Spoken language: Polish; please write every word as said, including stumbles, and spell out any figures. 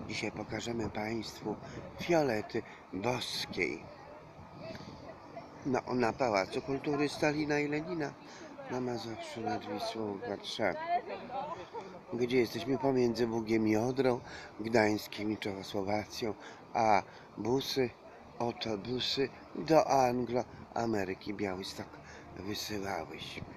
Dzisiaj pokażemy Państwu Fiolety Boskiej na, na Pałacu Kultury Stalina i Lenina na Mazowszu nad Wisłą w Warszawie, gdzie jesteśmy pomiędzy Bugiem i Odrą, Gdańskiem i Czechosłowacją, a busy, autobusy do Anglo-Ameryki Białystok wysyłałyśmy.